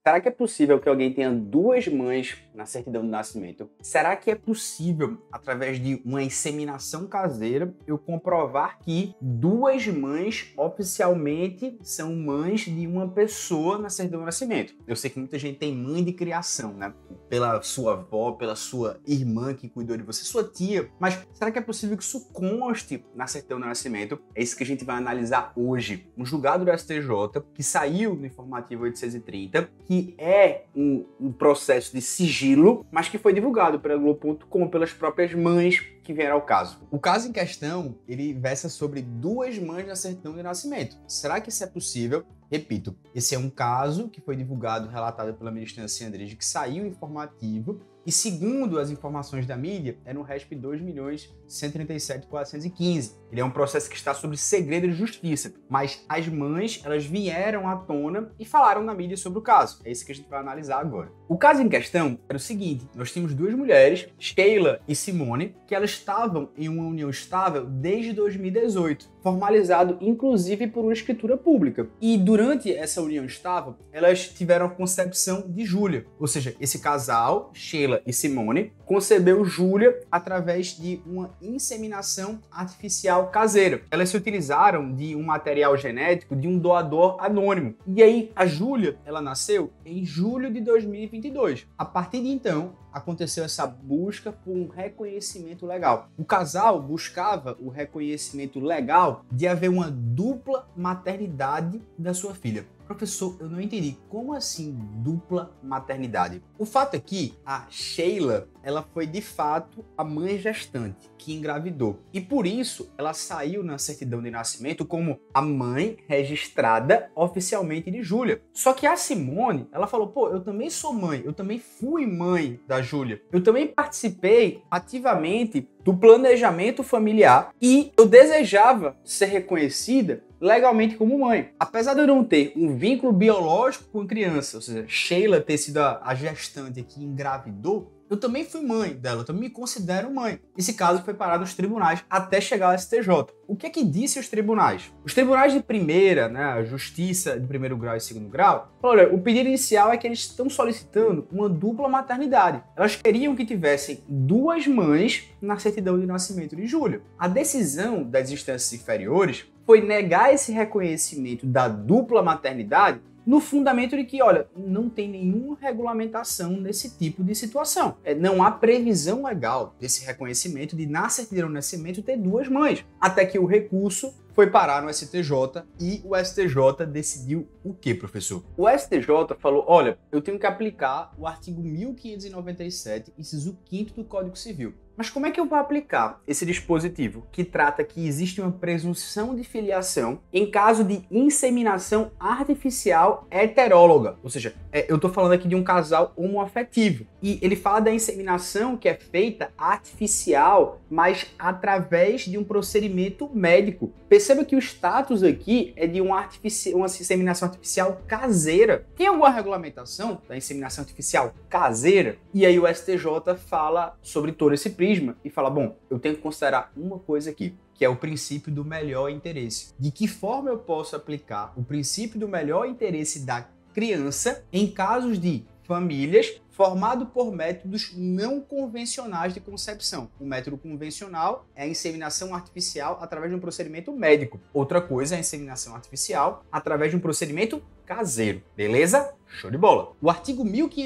Será que é possível que alguém tenha duas mães na certidão de nascimento? Será que é possível, através de uma inseminação caseira, eu comprovar que duas mães oficialmente são mães de uma pessoa na certidão de nascimento? Eu sei que muita gente tem mãe de criação, né? Pela sua avó, pela sua irmã que cuidou de você, sua tia. Mas será que é possível que isso conste na certidão de nascimento? É isso que a gente vai analisar hoje. Um julgado do STJ, que saiu no informativo 830, que é um processo de sigilo, mas que foi divulgado pela Globo.com, pelas próprias mães que vieram ao caso. O caso em questão, ele versa sobre duas mães na certidão de nascimento. Será que isso é possível? Repito, esse é um caso que foi divulgado, relatado pela ministra Nancy Andrighi, que saiu informativo, e segundo as informações da mídia, é no RESP 2.137.415. Ele é um processo que está sob segredo de justiça, mas as mães, elas vieram à tona e falaram na mídia sobre o caso. É isso que a gente vai analisar agora. O caso em questão era o seguinte: nós tínhamos duas mulheres, Sheila e Simone, que elas estavam em uma união estável desde 2018, formalizado inclusive por uma escritura pública. E durante essa união estável, elas tiveram a concepção de Júlia, ou seja, esse casal, Sheila e Simone, concebeu Júlia através de uma inseminação artificial caseira. Elas se utilizaram de um material genético de um doador anônimo. E aí, a Júlia, ela nasceu em julho de 2022. A partir de então, aconteceu essa busca por um reconhecimento legal. O casal buscava o reconhecimento legal de haver uma dupla maternidade da sua filha. Professor, eu não entendi. Como assim dupla maternidade? O fato é que a Sheila, ela foi de fato a mãe gestante que engravidou. E por isso, ela saiu na certidão de nascimento como a mãe registrada oficialmente de Júlia. Só que a Simone, ela falou, pô, eu também sou mãe, eu também fui mãe da Júlia. Eu também participei ativamente do planejamento familiar e eu desejava ser reconhecida legalmente como mãe. Apesar de eu não ter um vínculo biológico com a criança, ou seja, Sheila ter sido a gestante que engravidou, eu também fui mãe dela, eu também me considero mãe. Esse caso foi parado nos tribunais até chegar ao STJ. O que é que disse os tribunais? Os tribunais de primeira, né, a justiça de primeiro grau e segundo grau, falaram, olha, o pedido inicial é que eles estão solicitando uma dupla maternidade. Elas queriam que tivessem duas mães na certidão de nascimento de Júlia. A decisão das instâncias inferiores foi negar esse reconhecimento da dupla maternidade no fundamento de que, olha, não tem nenhuma regulamentação nesse tipo de situação. Não há previsão legal desse reconhecimento de, na certidão de nascimento, ter duas mães. Até que o recurso foi parar no STJ e o STJ decidiu o quê, professor? O STJ falou, olha, eu tenho que aplicar o artigo 1597, inciso 5º do Código Civil. Mas como é que eu vou aplicar esse dispositivo que trata que existe uma presunção de filiação em caso de inseminação artificial heteróloga? Ou seja, eu estou falando aqui de um casal homoafetivo. E ele fala da inseminação que é feita artificial, mas através de um procedimento médico. Perceba que o status aqui é de uma inseminação artificial caseira. Tem alguma regulamentação da inseminação artificial caseira? E aí o STJ fala sobre todo esse prisma e fala, bom, eu tenho que considerar uma coisa aqui, que é o princípio do melhor interesse. De que forma eu posso aplicar o princípio do melhor interesse da criança em casos de famílias formado por métodos não convencionais de concepção. O método convencional é a inseminação artificial através de um procedimento médico. Outra coisa é a inseminação artificial através de um procedimento caseiro. Beleza? Show de bola! O artigo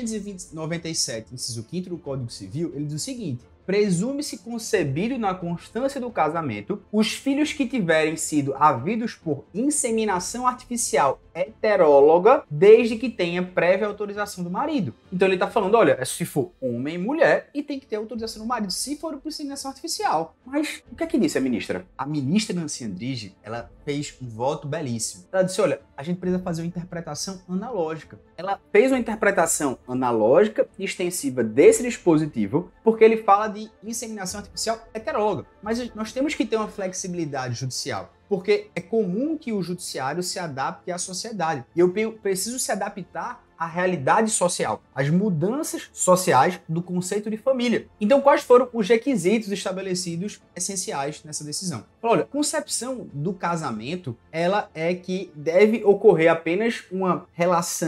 1597, inciso 5º do Código Civil, ele diz o seguinte: presume-se concebido na constância do casamento os filhos que tiverem sido havidos por inseminação artificial heteróloga, desde que tenha prévia autorização do marido. Então ele está falando, olha, se for homem e mulher, e tem que ter autorização do marido, se for por inseminação artificial. Mas o que é que disse a ministra? A ministra Nancy Andrighi, ela fez um voto belíssimo. Ela disse, olha, a gente precisa fazer uma interpretação analógica. Ela fez uma interpretação analógica e extensiva desse dispositivo, porque ele fala de inseminação artificial heteróloga. Mas nós temos que ter uma flexibilidade judicial, porque é comum que o judiciário se adapte à sociedade. E eu preciso se adaptar à realidade social, às mudanças sociais do conceito de família. Então, quais foram os requisitos estabelecidos essenciais nessa decisão? Olha, a concepção do casamento, ela é que deve ocorrer apenas uma relação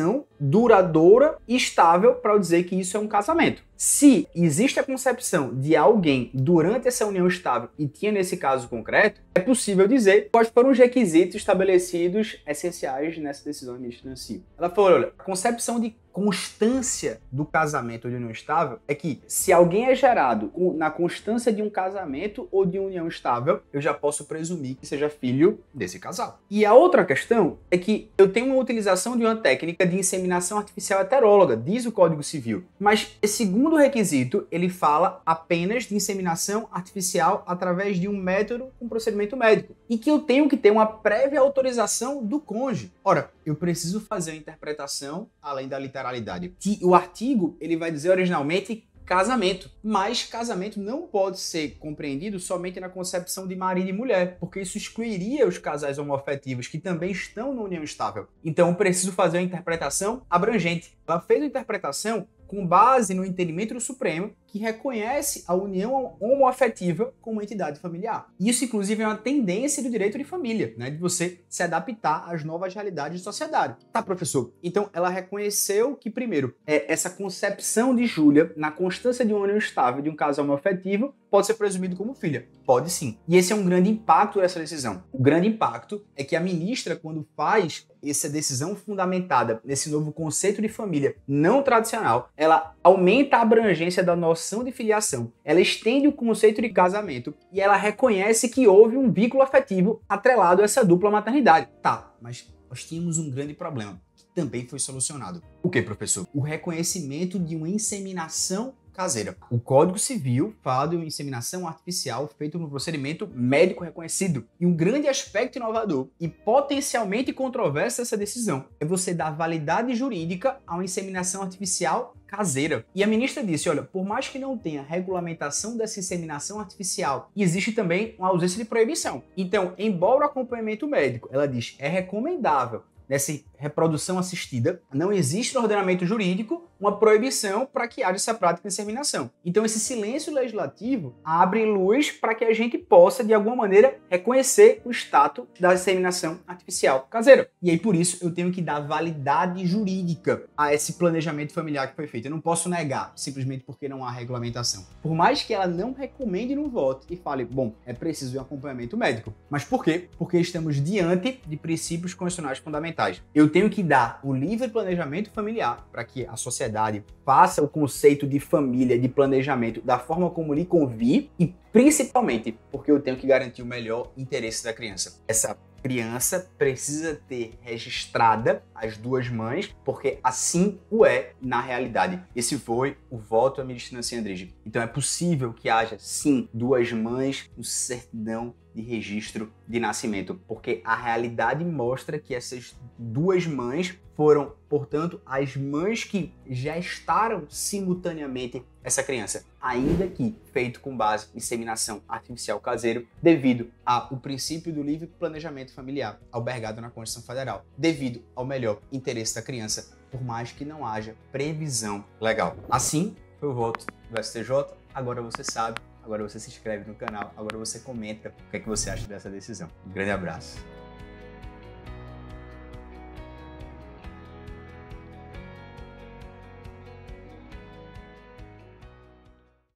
duradoura e estável para eu dizer que isso é um casamento. Se existe a concepção de alguém durante essa união estável e tinha nesse caso concreto, é possível dizer quais foram os requisitos estabelecidos essenciais nessa decisão administrativa. Ela falou, olha, a concepção de constância do casamento de união estável é que se alguém é gerado na constância de um casamento ou de união estável, eu já posso presumir que seja filho desse casal. E a outra questão é que eu tenho uma utilização de uma técnica de inseminação artificial heteróloga, diz o Código Civil, mas esse segundo requisito, ele fala apenas de inseminação artificial através de um método com procedimento médico e que eu tenho que ter uma prévia autorização do cônjuge. Ora, eu preciso fazer a interpretação além da literalidade. O artigo, ele vai dizer originalmente casamento, mas casamento não pode ser compreendido somente na concepção de marido e mulher, porque isso excluiria os casais homoafetivos que também estão na união estável. Então eu preciso fazer uma interpretação abrangente. Ela fez a interpretação com base no entendimento do Supremo, que reconhece a união homoafetiva como entidade familiar. Isso, inclusive, é uma tendência do direito de família, né? De você se adaptar às novas realidades de sociedade. Tá, professor? Então, ela reconheceu que, primeiro, essa concepção de Júlia, na constância de uma união estável de um casal homoafetivo, pode ser presumido como filha. Pode sim. E esse é um grande impacto dessa decisão. O grande impacto é que a ministra, quando faz essa decisão fundamentada nesse novo conceito de família não tradicional, ela aumenta a abrangência da noção de filiação, ela estende o conceito de casamento e ela reconhece que houve um vínculo afetivo atrelado a essa dupla maternidade. Tá, mas nós tínhamos um grande problema, que também foi solucionado. O que, professor? O reconhecimento de uma inseminação caseira. O Código Civil fala de uma inseminação artificial feita no procedimento médico reconhecido. E um grande aspecto inovador e potencialmente controverso dessa decisão é você dar validade jurídica a uma inseminação artificial caseira. E a ministra disse, olha, por mais que não tenha regulamentação dessa inseminação artificial, existe também uma ausência de proibição. Então, embora o acompanhamento médico, ela diz, é recomendável nessa reprodução assistida, não existe no ordenamento jurídico uma proibição para que haja essa prática de inseminação. Então esse silêncio legislativo abre luz para que a gente possa, de alguma maneira, reconhecer o status da inseminação artificial caseira. E aí, por isso, eu tenho que dar validade jurídica a esse planejamento familiar que foi feito. Eu não posso negar, simplesmente porque não há regulamentação. Por mais que ela não recomende no voto e fale, bom, é preciso de um acompanhamento médico. Mas por quê? Porque estamos diante de princípios constitucionais fundamentais. Eu tenho que dar o livre planejamento familiar para que a sociedade faça o conceito de família, de planejamento da forma como lhe convir e principalmente porque eu tenho que garantir o melhor interesse da criança. Essa criança precisa ter registrada as duas mães, porque assim o é na realidade. Esse foi o voto da ministra Nancy Andrighi. Então é possível que haja, sim, duas mães no certidão de registro de nascimento, porque a realidade mostra que essas duas mães foram, portanto, as mães que gestaram simultaneamente essa criança, ainda que feito com base em inseminação artificial caseiro, devido ao princípio do livre planejamento familiar, albergado na Constituição Federal, devido ao melhor interesse da criança, por mais que não haja previsão legal. Assim, foi o voto do STJ, agora você sabe, agora você se inscreve no canal, agora você comenta o que é que você acha dessa decisão. Um grande abraço.